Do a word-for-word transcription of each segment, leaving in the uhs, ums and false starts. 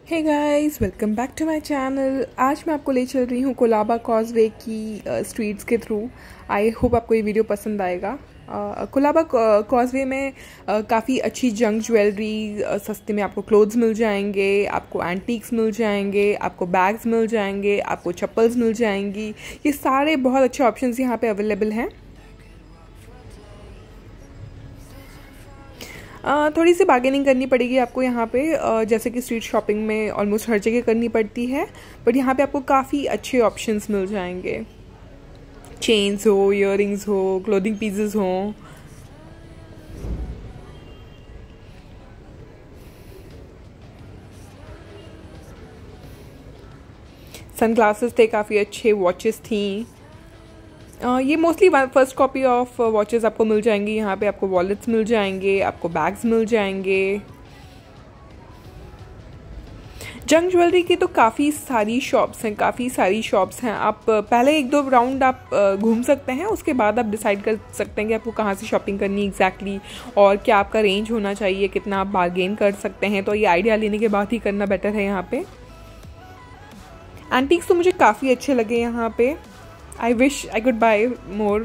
Hey guys, welcome back to my channel. आज मैं आपको ले चल रही हूँ कोलाबा कॉजवे की स्ट्रीट्स के थ्रू। आई होप आपको ये वीडियो पसंद आएगा। कोलाबा कॉजवे में काफ़ी अच्छी जंक ज्वेलरी सस्ते में आपको क्लोथ्स मिल जाएंगे, आपको एंटीक्स मिल जाएंगे, आपको बैग्स मिल जाएंगे, आपको चप्पल्स मिल जाएंगी। ये सारे बहुत अच्छे ऑप्शंस यहाँ पे अवेलेबल हैं। Uh, थोड़ी सी बार्गेनिंग करनी पड़ेगी आपको यहाँ पे, uh, जैसे कि स्ट्रीट शॉपिंग में ऑलमोस्ट हर जगह करनी पड़ती है, बट यहाँ पे आपको काफ़ी अच्छे ऑप्शंस मिल जाएंगे। चेन्स हो, इयररिंग्स हो, क्लोथिंग पीसेस हो। सनग्लासेस थे काफ़ी अच्छे, वॉचेस थी। Uh, ये mostly first copy of watches आपको मिल जाएंगी। यहाँ पे आपको वॉलेट्स मिल जाएंगे, आपको बैग्स मिल जाएंगे। जंक ज्वेलरी की तो काफ़ी सारी शॉप्स हैं, काफ़ी सारी शॉप्स हैं। आप पहले एक दो राउंड आप घूम सकते हैं, उसके बाद आप डिसाइड कर सकते हैं कि आपको कहाँ से शॉपिंग करनी एग्जैक्टली exactly, और क्या आपका रेंज होना चाहिए, कितना आप बार्गेन कर सकते हैं। तो ये आइडिया लेने के बाद ही करना बेटर है। यहाँ पे एंटीक्स तो मुझे काफ़ी अच्छे लगे यहाँ पे। I wish I could buy more.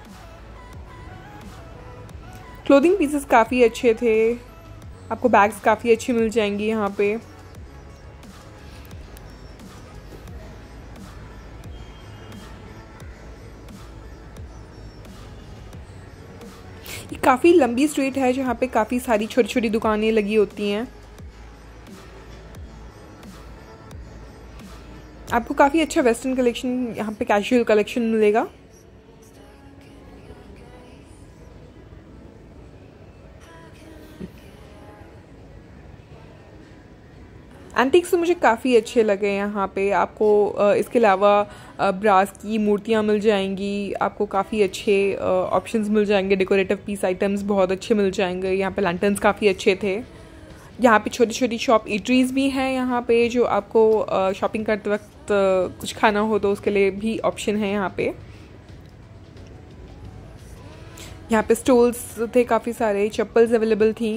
Clothing pieces काफ़ी अच्छे थे, आपको बैग्स काफ़ी अच्छी मिल जाएंगी यहाँ पे। ये काफ़ी लंबी स्ट्रीट है जहाँ पे काफ़ी सारी छोटी छोटी दुकानें लगी होती हैं। आपको काफ़ी अच्छा वेस्टर्न कलेक्शन, यहाँ पे कैजुअल कलेक्शन मिलेगा। एंटीक्स तो मुझे काफ़ी अच्छे लगे यहाँ पे। आपको इसके अलावा ब्रास की मूर्तियाँ मिल जाएंगी, आपको काफ़ी अच्छे ऑप्शंस मिल जाएंगे। डेकोरेटिव पीस आइटम्स बहुत अच्छे मिल जाएंगे। यहाँ पे लैंटर्न्स काफ़ी अच्छे थे। यहाँ पे छोटी छोटी शॉप ईटरीज भी हैं यहाँ पे, जो आपको शॉपिंग करते वक्त कुछ खाना हो तो उसके लिए भी ऑप्शन है यहाँ पे। यहाँ पे स्टॉल्स थे काफ़ी सारे, चप्पल्स अवेलेबल थी,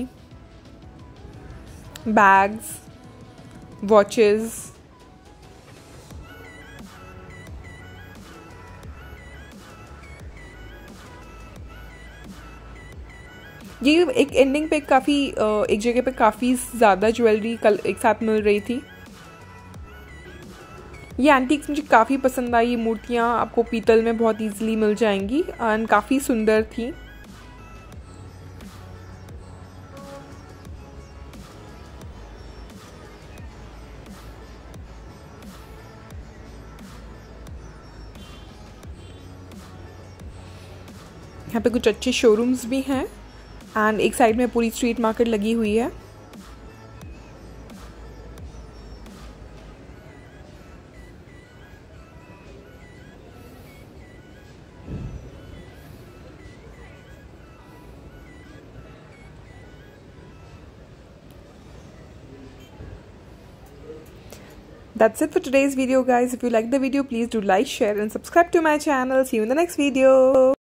बैग्स, वॉचेस। ये एक एंडिंग पे काफ़ी एक जगह पे काफ़ी ज़्यादा ज्वेलरी कल एक साथ मिल रही थी। ये एंटीक्स मुझे काफ़ी पसंद आई। ये मूर्तियाँ आपको पीतल में बहुत इजीली मिल जाएंगी एंड काफ़ी सुंदर थी। यहाँ पे कुछ अच्छे शोरूम्स भी हैं एंड एक साइड में पूरी स्ट्रीट मार्केट लगी हुई है। That's it for today's video, guys. If you like the video, please do like, share and subscribe to my channel. See you in the next video.